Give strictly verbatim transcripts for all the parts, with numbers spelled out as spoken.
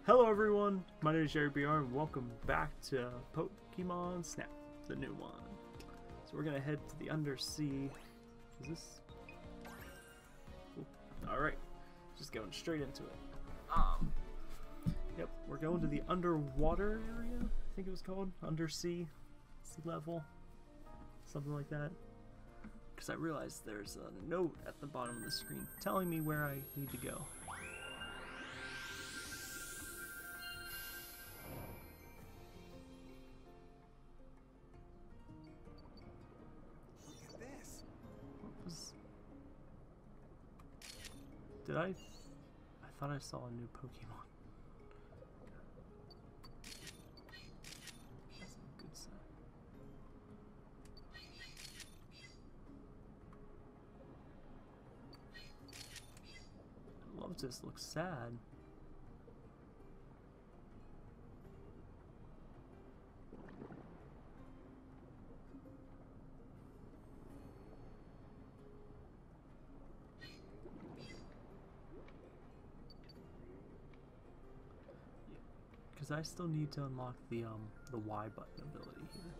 Hello everyone, my name is Yeagerbr and welcome back to Pokemon Snap, the new one. So we're gonna head to the undersea. Is this? Alright, just going straight into it. Um, yep, we're going to the underwater area, I think it was called. Undersea, sea level, something like that. Because I realized there's a note at the bottom of the screen telling me where I need to go. Did I? I thought I saw a new Pokemon. That's a good sign. I love this. Looks sad. Because I still need to unlock the um the Y button ability here.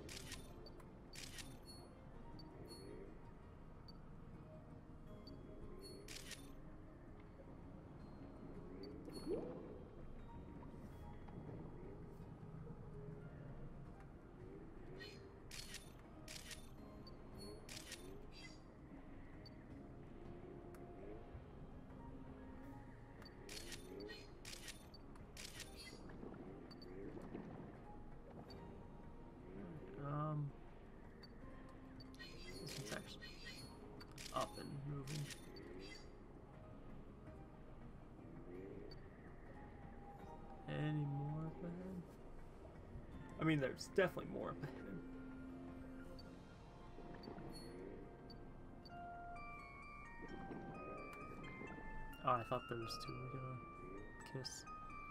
Up and moving. Any more up ahead? I mean, there's definitely more up ahead. Oh, I thought those two were gonna kiss.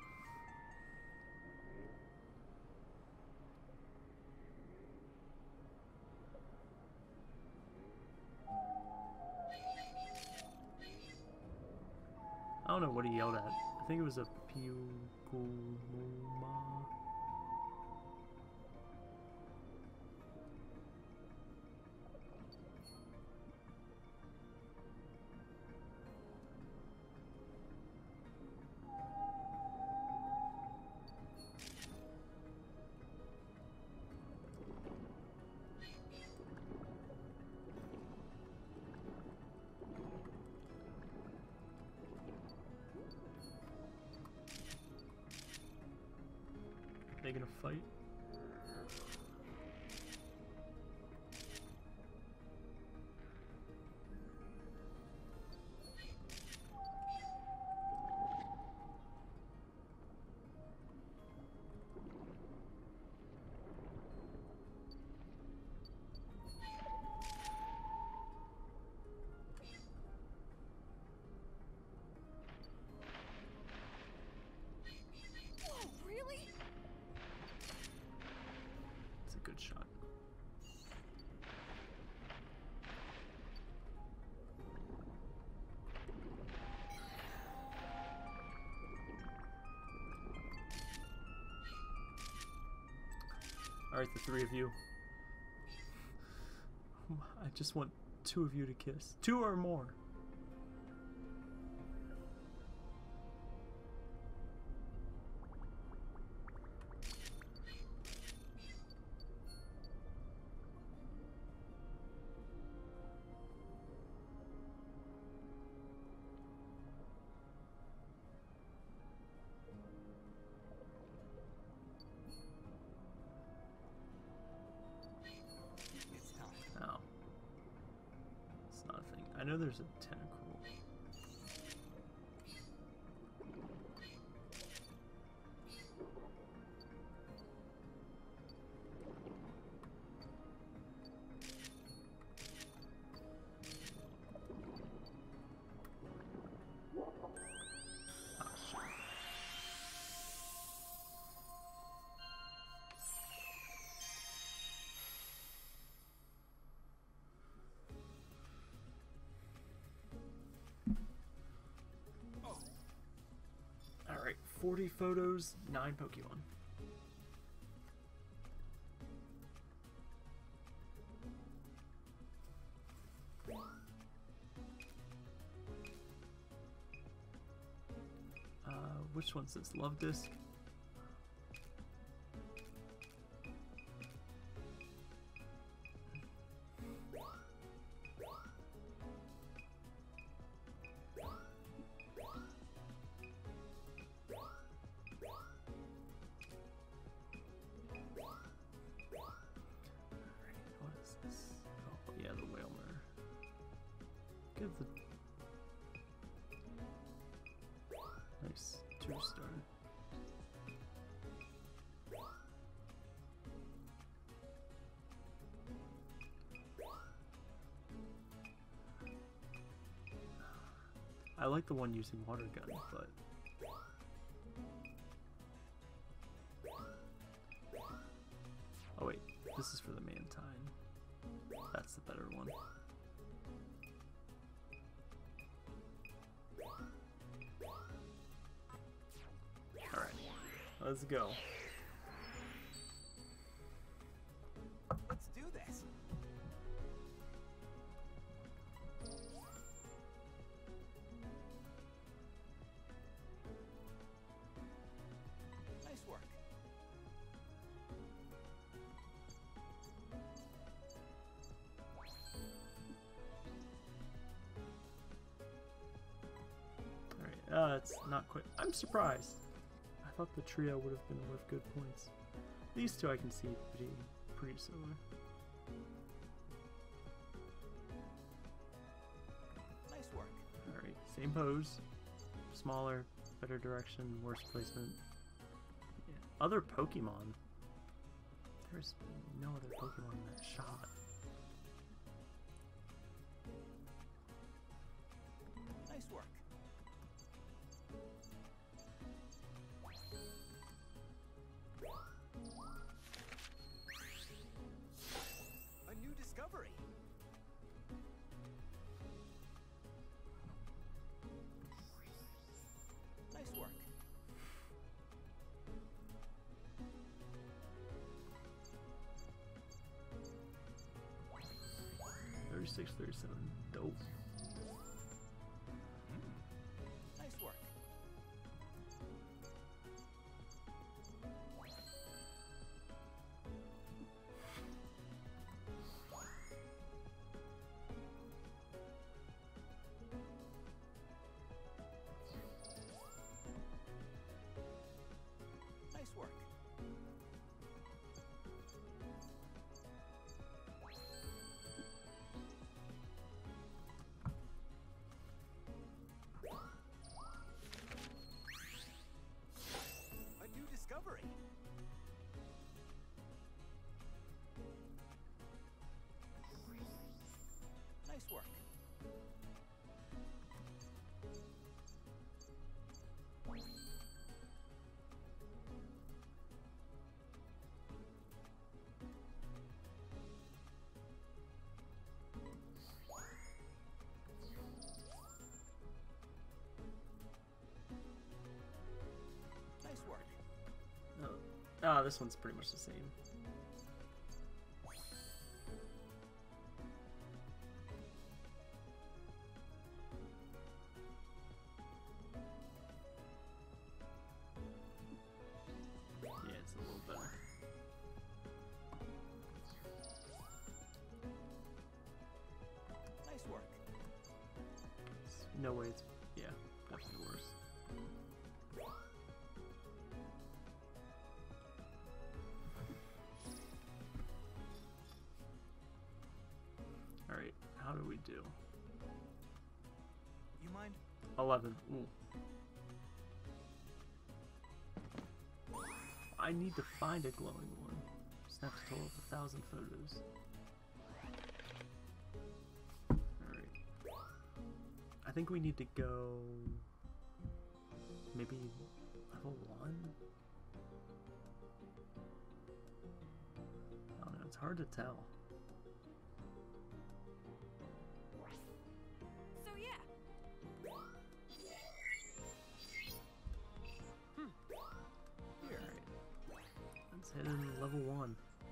I don't know what he yelled at. I think it was a Pugumuma. They gonna fight? Good shot. Alright, the three of you. I just want two of you to kiss. Two or more. I know there's a tentacle. Ah, shit. forty photos, nine Pokemon. Uh, which one says Love Disc? Give the nice two star. I like the one using water gun, but oh wait, this is for the Mantine. That's the better one. Let's go. Let's do this. Nice work. Alright, uh, it's not quite. I'm surprised. I thought the trio would have been worth good points. These two I can see pretty, pretty similar. Nice work. Alright, same pose. Smaller, better direction, worse placement. Yeah. Other Pokemon. There's no other Pokemon in that shot. Nice work. A new discovery. Nice work. thirty-six, thirty-seven. Dope. Mm. Nice work. Nice work. A new discovery. Nice work. Nice work. Oh. Ah, this one's pretty much the same. Yeah, it's a little better. Nice work. It's, no way it's, yeah, definitely worse. Alright, how do we do? You mind? eleven. Ooh. I need to find a glowing one. Snap a total of a thousand photos. Alright. I think we need to go maybe level one? I don't know, it's hard to tell. So yeah. Hmm. hitting level one.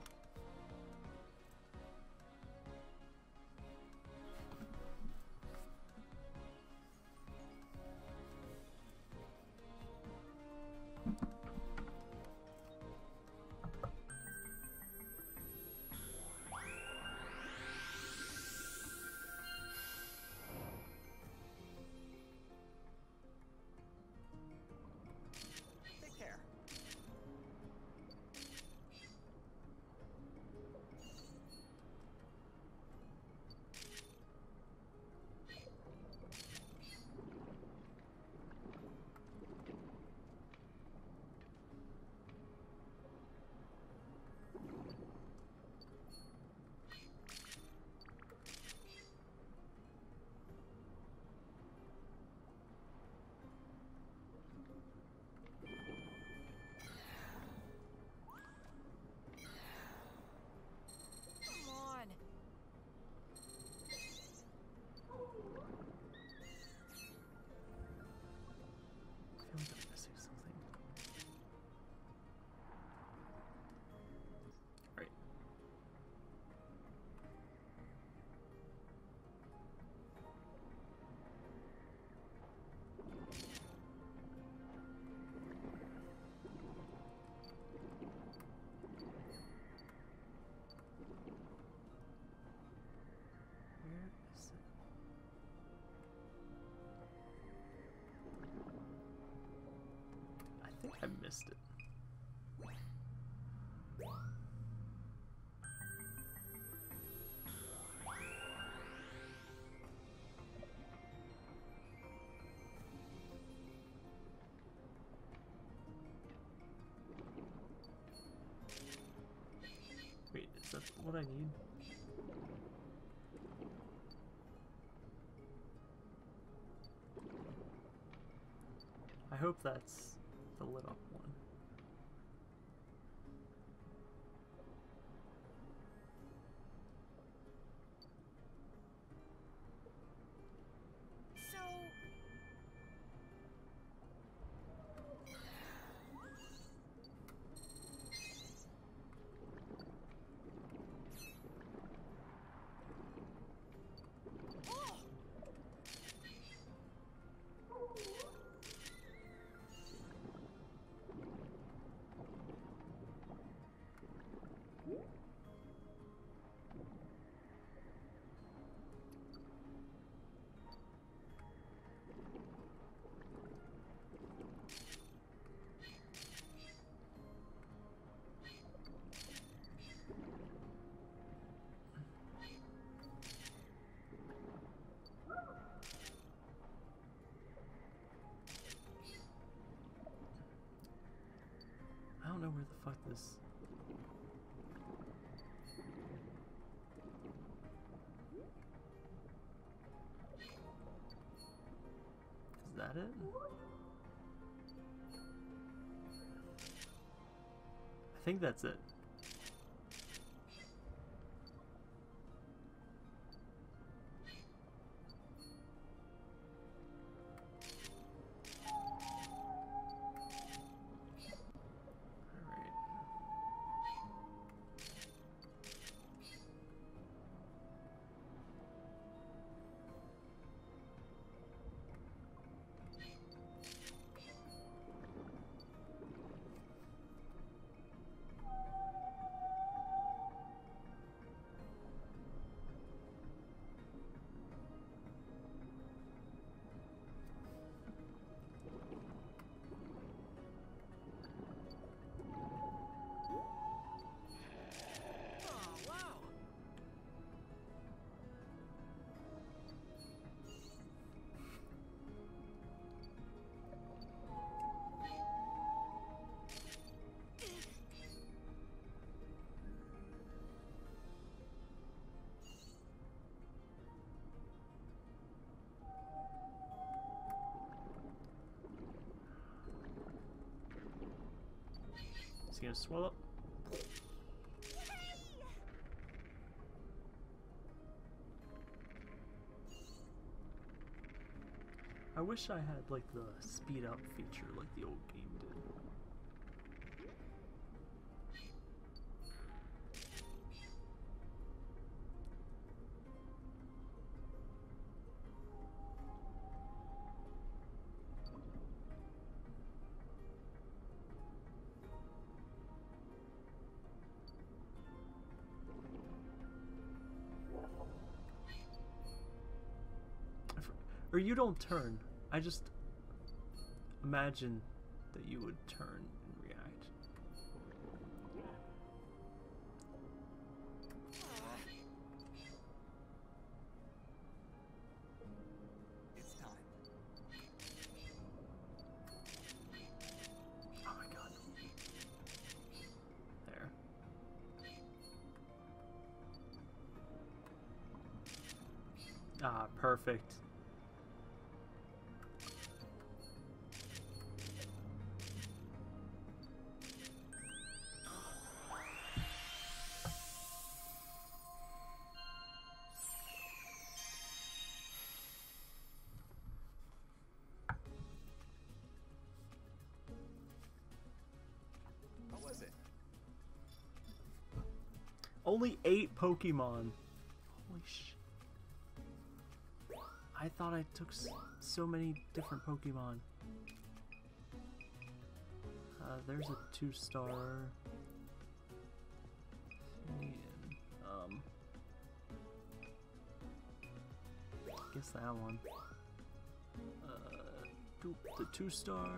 Take care. Come on. I feel like I'm missing something. Right. Where is it? I think I missed it. Wait, is that what I need? I hope that's the lit up one. So. Oh! I don't know where the fuck this. Is that it? I think that's it. Alright. Oh, wow. Is he gonna swell up? I wish I had like the speed up feature like the old game did. Or you don't turn. I just imagine that you would turn and react. It's time. Oh my god. There. Ah, perfect. What was it? Only eight Pokemon. Holy sh! I thought I took s so many different Pokemon. Uh, there's a two star. And, um, I guess that one. Uh, Goop, the two star.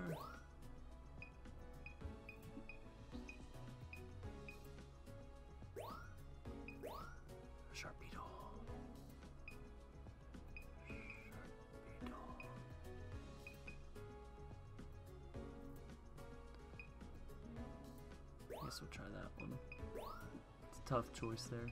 Sharpedo. I guess we'll try that one. It's a tough choice there.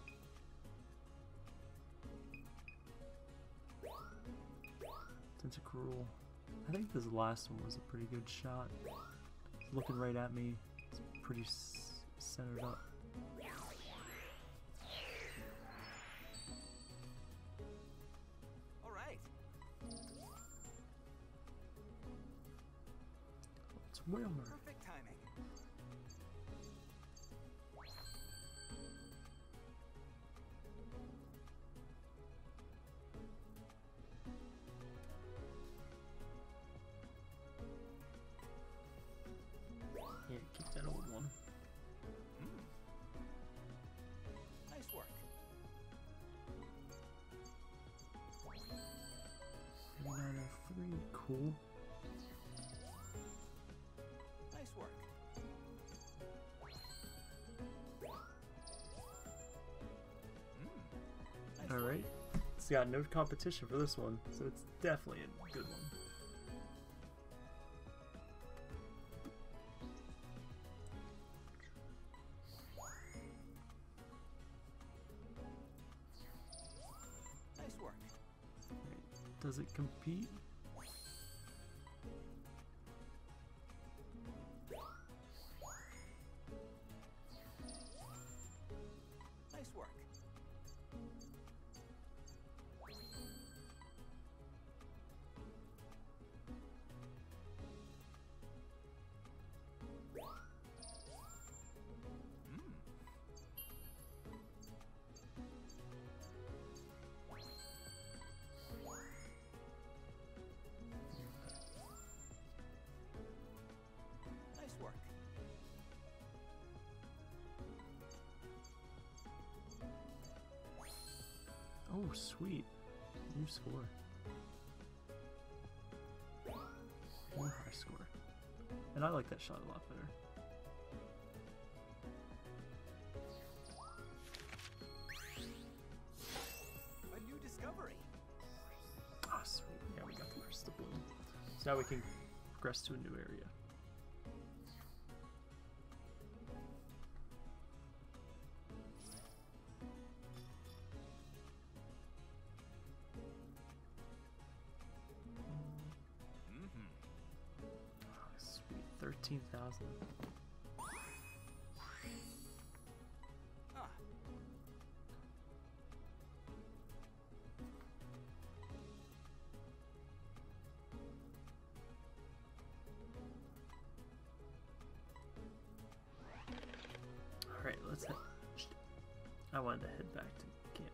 Tentacruel. I think this last one was a pretty good shot. It's looking right at me. It's pretty s centered up. All right. It's Wilmer. Perfect timing. Yeah, keep that old one. Mm. Nice work. thirty-nine oh three, cool. Nice work. Mm. Nice work. Alright. It's got no competition for this one, so it's definitely a good one. Nice work. Alright, does it compete? Nice work. Mm. Nice work. Oh, sweet. New score. New high score. And I like that shot a lot better. A new discovery. Ah, sweet. Yeah, we got the crystal bloom. So now we can progress to a new area. Mm-hmm. Ah, sweet. thirteen thousand. Ah. Alright, let's head. I wanted to head back to camp.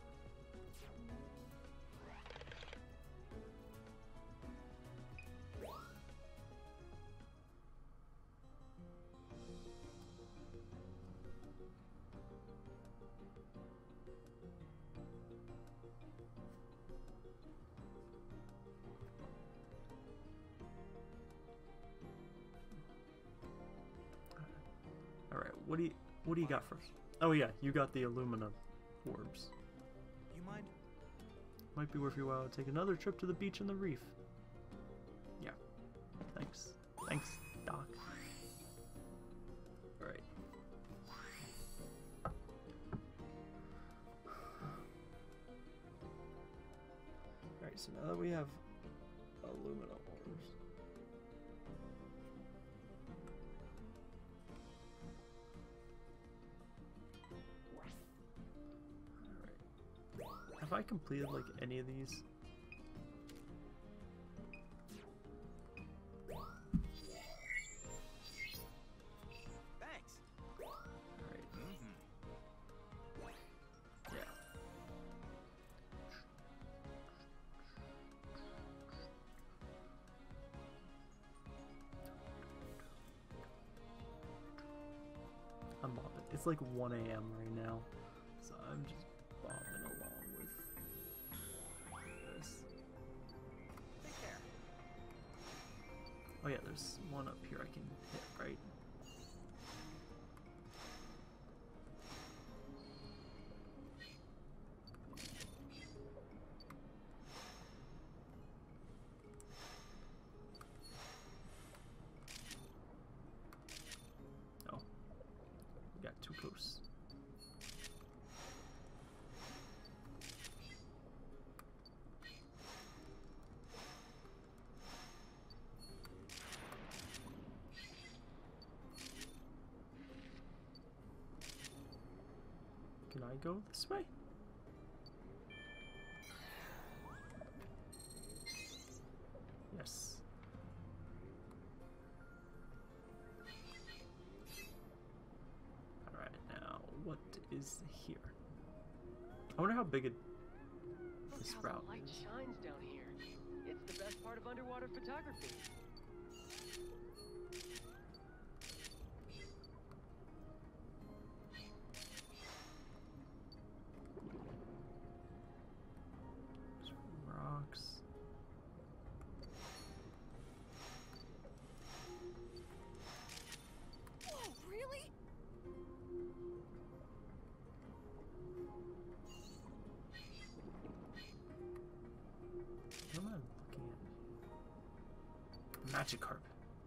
what do you what do you got first? Oh yeah, you got the alumina orbs. You mind? Might be worth your while to take another trip to the beach and the reef. Yeah. Thanks. Thanks, Doc. Alright. Alright, so now that we have alumina orbs. Alright. Have I completed like any of these? Thanks. Alright. Mm-hmm. Yeah. I'm bobbing. It's like one A M right now, so I'm just bobbing along with this. Take care. Oh yeah, there's one up here I can hit, right? Oh, we got too close. Can I go this way? Yes. Alright, now what is here? I wonder how big it, this Look how route the light is. shines down here. It's the best part of underwater photography. Rocks. Whoa, really? What am I looking at? Magic carp.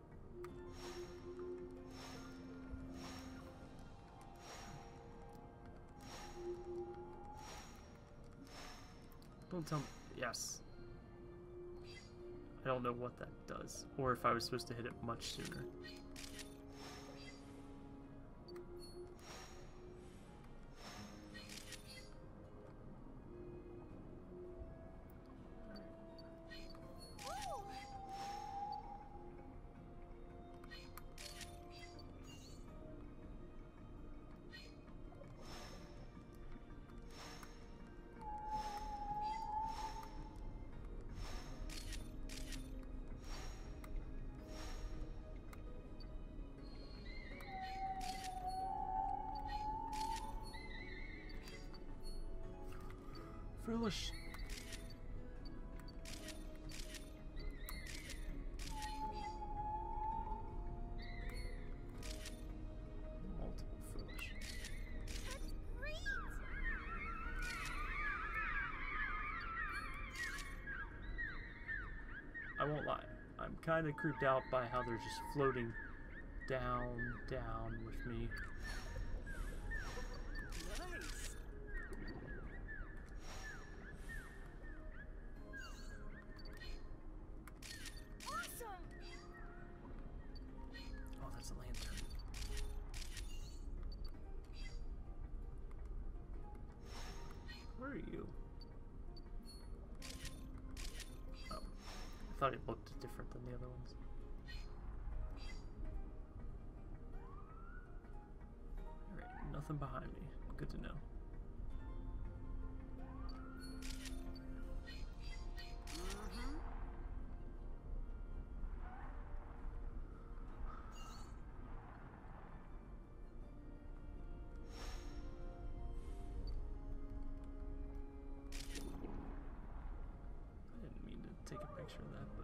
Don't tell me. Yes. I don't know what that does, or if I was supposed to hit it much sooner. Woo! Foolish. Multiple foolish. That's great! I won't lie. I'm kind of creeped out by how they're just floating down, down with me. Nice. Awesome! Oh, that's a lantern. Where are you? Oh, I thought it looked different than the other ones. Alright, nothing behind me. Good to know. I didn't mean to take a picture of that, but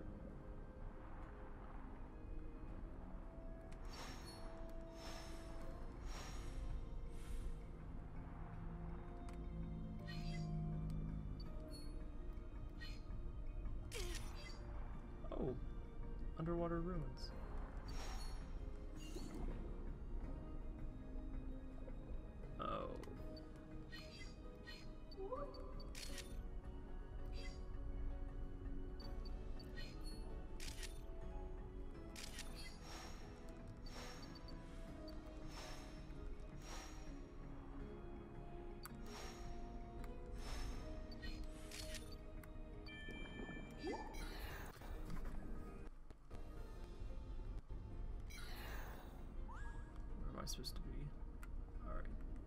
underwater ruins. Oh. Where am I supposed to be? Alright.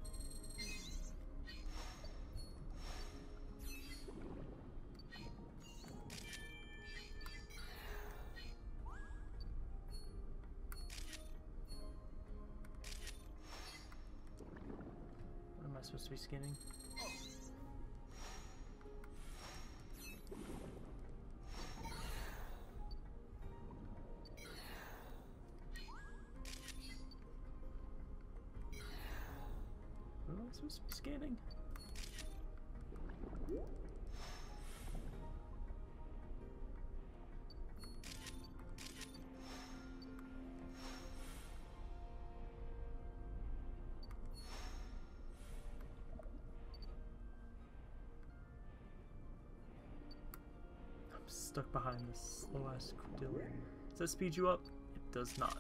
What am I supposed to be scanning? What am I supposed to be scanning? I'm stuck behind this slow ass crocodile. Does that speed you up? It does not.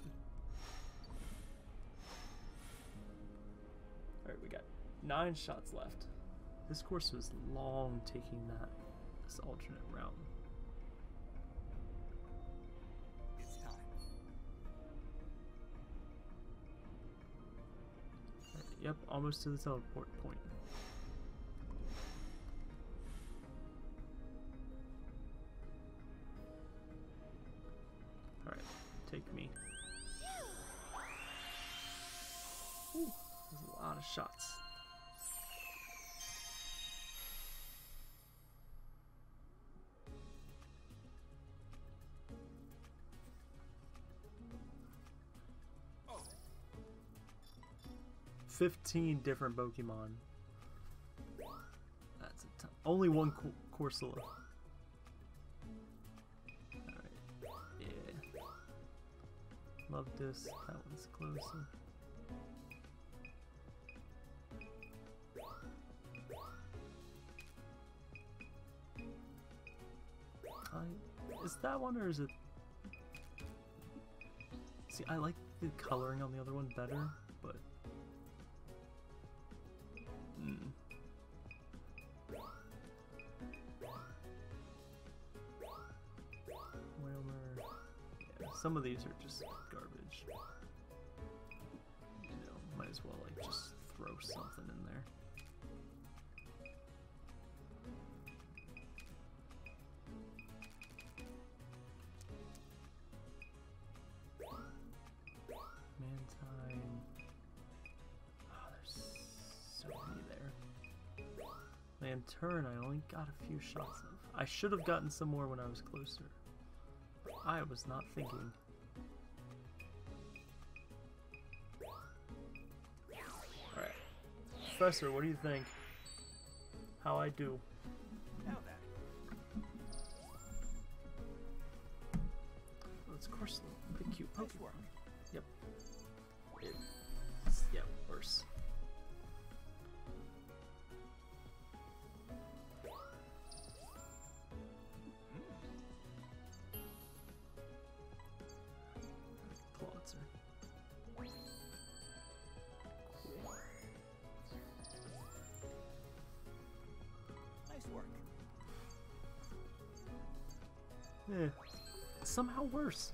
Alright, we got nine shots left. This course was long taking that this alternate route. It's time. Alright, yep, almost to the teleport point. Alright, take me. Ooh, there's a lot of shots. Oh, fifteen different Pokemon. That's a ton. Only one co Corsola. Alright. Yeah. Love this. That one's closer. I, is that one or is it? See, I like the coloring on the other one better, but. Mm. Whalmer. Yeah, some of these are just garbage. You know, might as well like just throw something in there. Mantine. Oh, there's so many there. Lantern, I only got a few shots of. I should have gotten some more when I was closer. But I was not thinking. Alright. Professor, what do you think? How I do? now then. Well, it's of course a big cute Nice Pokemon. work. Yep. It's, yeah, worse. Pulitzer. Nice work. Eh. Somehow worse.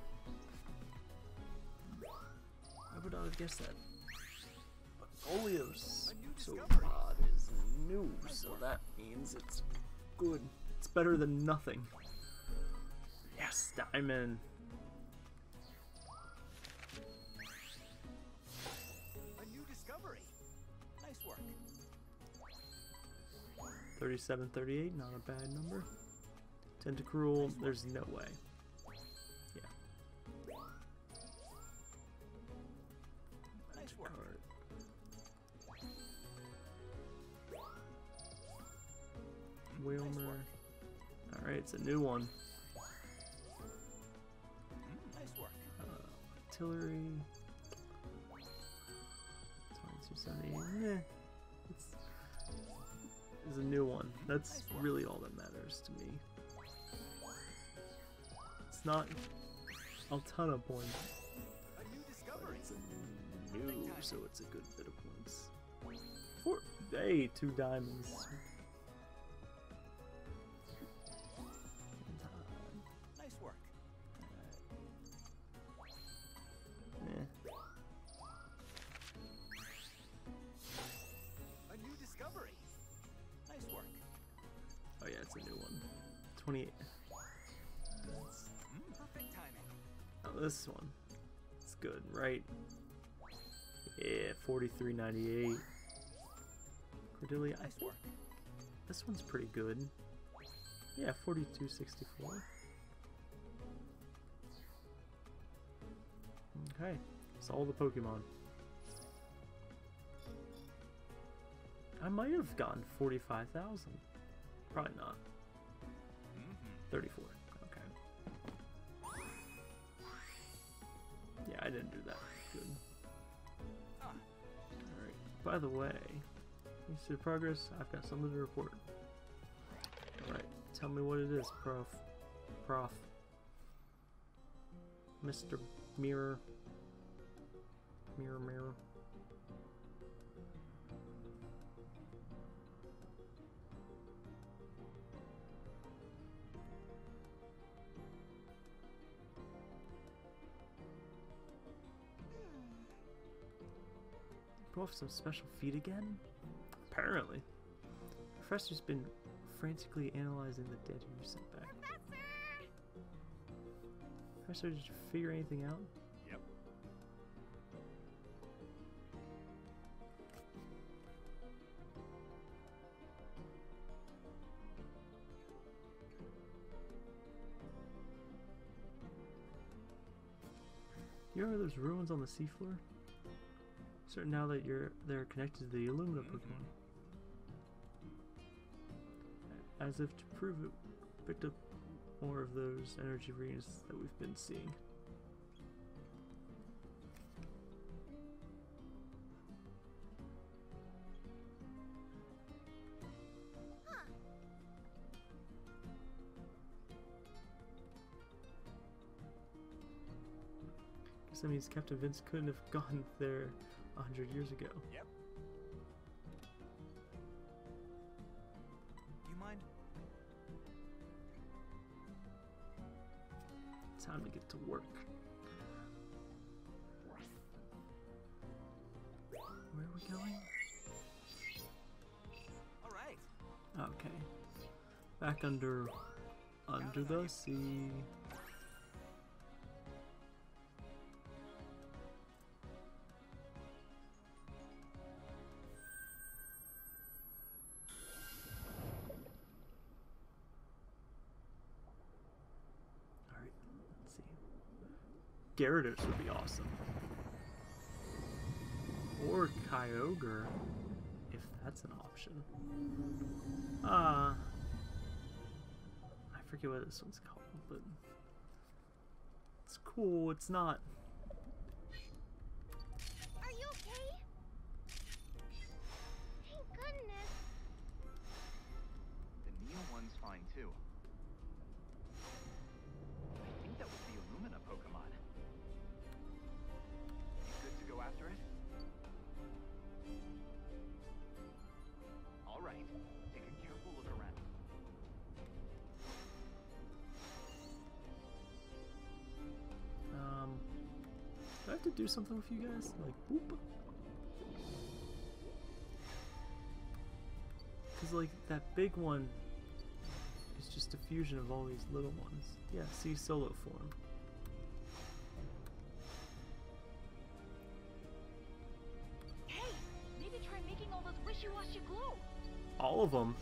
I would not have guessed that. But Oleo's A new so discovery. odd is new, so that means it's good. It's better than nothing. Yes, diamond. A new discovery. Nice work. thirty-seven, thirty-eight, not a bad number. Tentacruel, there's no way. Yeah. Nice work. Card. Whalmer. Alright, it's a new one. Nice artillery. twenty-two seventy. Meh. It's, it's a new one. That's really all that matters to me. It's not a ton of points. A new discovery. It's a new, so it's a good bit of points. Four, hey, two diamonds. Nice work. Eh. A new discovery. Nice work. Oh yeah, it's a new one. twenty-eight. Mm, perfect timing. Oh, this one. It's good, right? Yeah, forty-three ninety-eight. Cordelia, I Nice think work. this one's pretty good. Yeah, forty-two sixty-four. Okay, so all the Pokemon. I might have gotten forty-five thousand. Probably not. Mm-hmm. thirty-four. Okay. Yeah, I didn't do that good. Huh. Alright, by the way, thanks to the progress, I've got something to report. Alright, tell me what it is, Prof. Prof. Mister Mirror. Mirror, mirror. Go off some special feat again? Apparently. The professor's been frantically analyzing the data you sent back. Professor! Professor, did you figure anything out? Yep. You remember those ruins on the seafloor? Certain now that you're they're connected to the Illumina Mm-hmm. Pokemon. As if to prove it, picked up more of those energy rings that we've been seeing. Huh. Guess that means Captain Vince couldn't have gone there a hundred years ago. Yep. You mind? Time to get to work. Where are we going? All right. Okay. Back under under the sea. Alright, let's see. Gyarados would be awesome. Or Kyogre, if that's an option. Ah, uh, I forget what this one's called, but it's cool. It's not. Are you okay? Thank goodness. The Neo one's fine too. I think that was the Illumina Pokemon. You good to go after it? All right. Take a careful look around. Um, do I have to do something with you guys? Like, whoop. Because, like, that big one is just a fusion of all these little ones. Yeah, see solo form. Hey, maybe try making all those wishy-washy glow. All of them.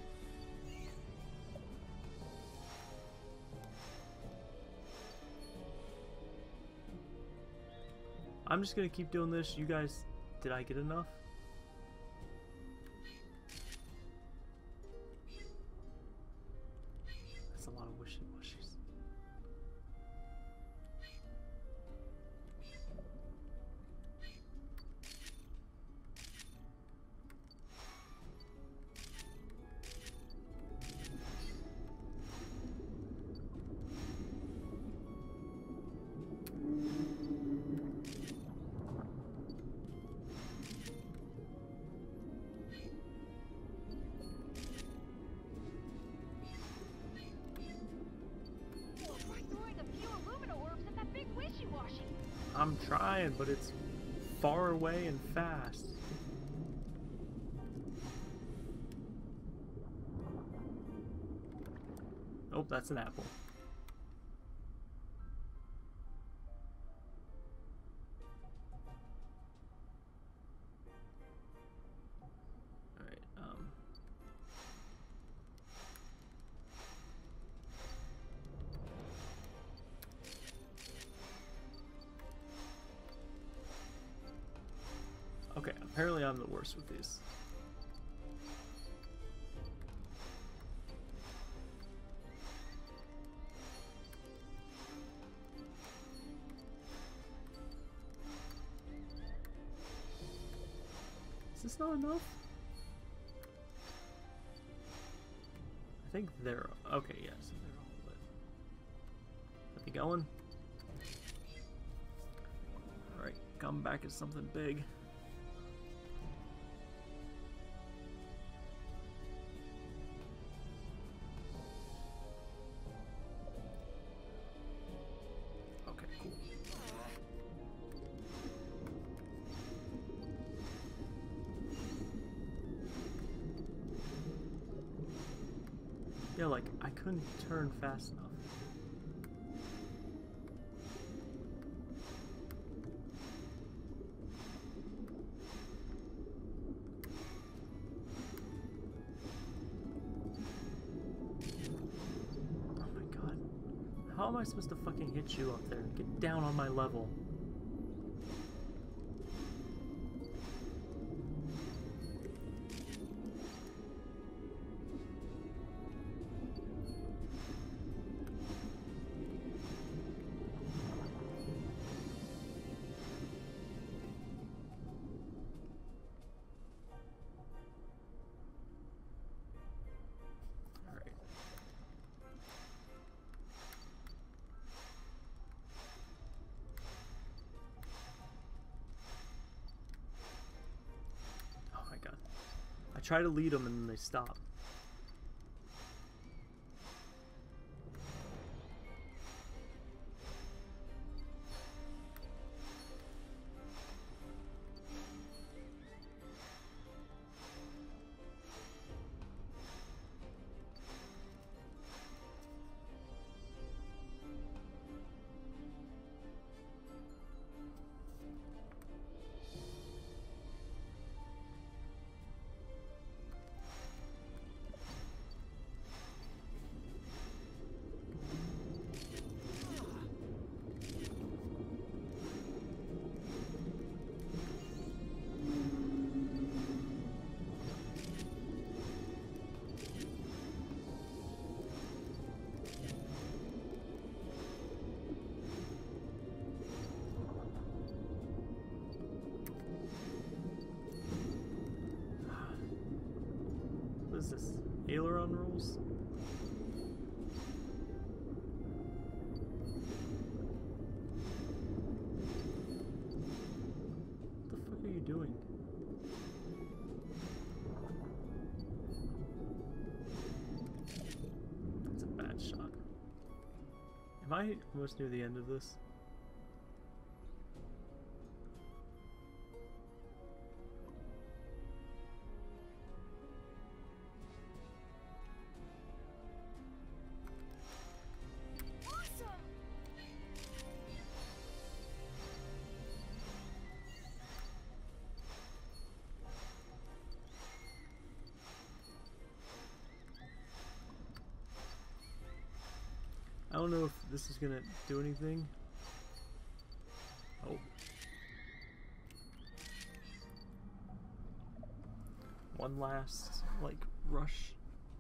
I'm just gonna keep doing this. You guys, did I get enough? That's a lot of wishy-washies. I'm trying, but it's far away and fast. Oh, that's an apple. Alright, um... okay, apparently I'm the worst with these. Is this not enough? I think they're... okay, yeah, so they're all lit. Are they going? Alright, come back as something big. Okay, cool. Yeah, like, I couldn't turn fast enough. Oh my god. How am I supposed to fucking hit you up there? Get down on my level. I try to lead them and then they stop. What is this? Aileron rules? What the fuck are you doing? That's a bad shot. Am I almost near the end of this? I don't know if this is gonna do anything. Oh. One last, like, rush.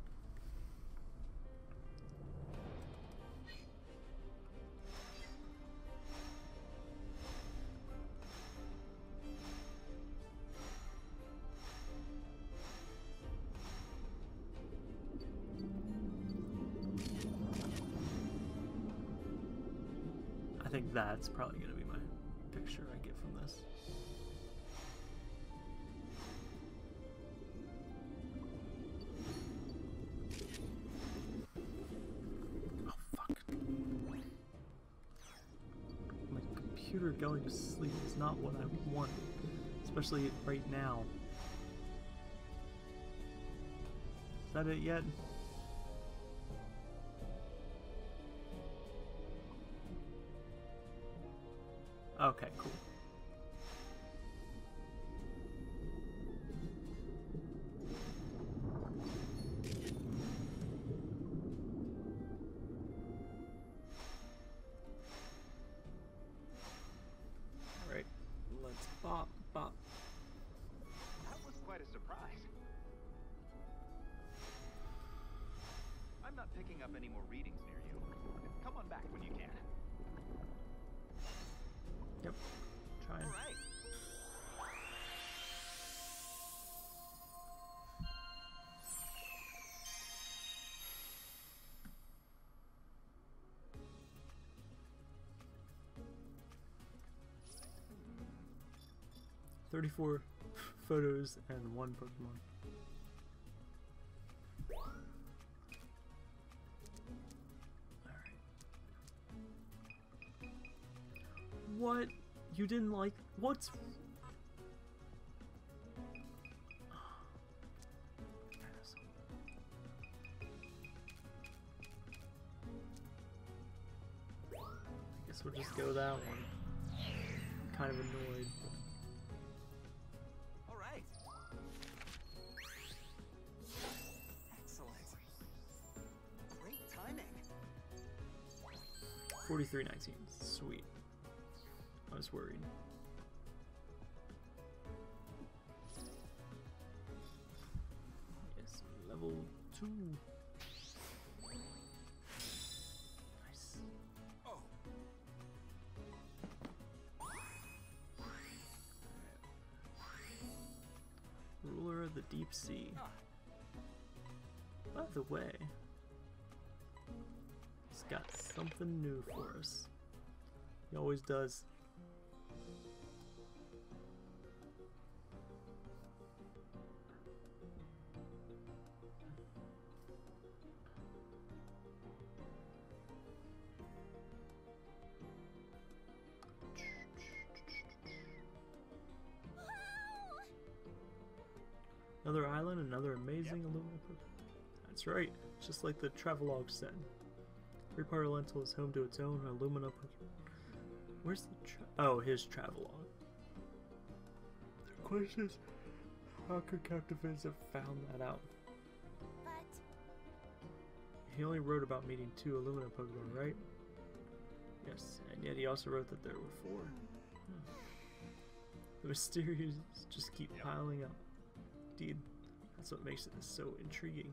I think that's probably going to be my picture I get from this. Oh, fuck. My computer. computer going to sleep is not what I want, especially right now. Is that it yet? Okay, cool. Alright, let's bop, bop. That was quite a surprise. I'm not picking up any more readings near you. Come on back when you can. Yep, trying. All right. thirty-four photos and one Pokemon. What? You didn't like... What's... I guess we'll just go that one. I'm kind of annoyed. All right. Excellent. Great timing. forty-three nineteen. Sweet. I was worried. Yes, level two. Nice. Oh. Ruler of the Deep Sea. Ah. By the way, he's got something new for us. He always does. Another island, another amazing Yep. aluminum. That's right, just like the travelogue said. Three-part lentil is home to its own aluminum. Where's the tra oh his travelogue? The question is, how could Captain Vince have found that out? But He only wrote about meeting two aluminum Pokemon, right? Yes, and yet he also wrote that there were four. Hmm. The mysteries just keep Yep. piling up. Indeed, that's what makes it so intriguing.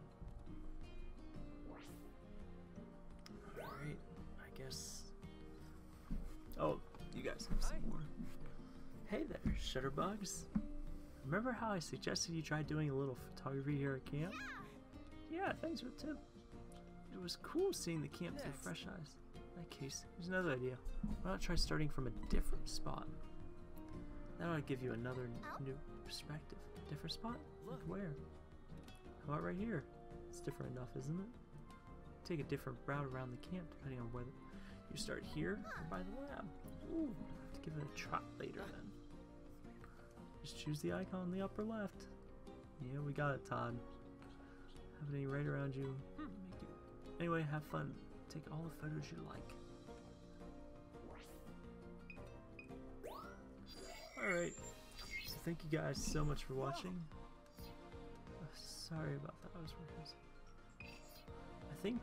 Alright, I guess. Oh, you guys have some Hi. more. Hey there, Shutterbugs. Remember how I suggested you try doing a little photography here at camp? Yeah, thanks for the tip. It was cool seeing the camp through Yes. fresh eyes. In that case, here's another idea. Why not try starting from a different spot? That ought to give you another n- new perspective. Different spot? Like Look. where? How about right here? It's different enough, isn't it? Take a different route around the camp depending on whether you start here or by the lab. Ooh, have to give it a try later then. Just choose the icon in the upper left. Yeah, we got it, Todd. Have any right around you. Hmm, make you. Anyway, have fun. Take all the photos you like. Alright. So thank you guys so much for watching. Uh, sorry about that. I was working. I think.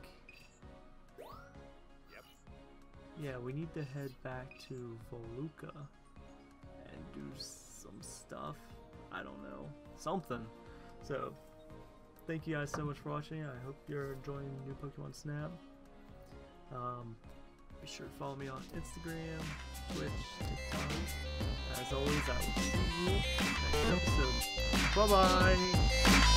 Yep. Yeah, we need to head back to Voluka and do some stuff. I don't know. Something. So, thank you guys so much for watching. I hope you're enjoying new Pokemon Snap. Um, be sure to follow me on Instagram, Twitch, TikTok. As always, I will see you next episode. Bye bye!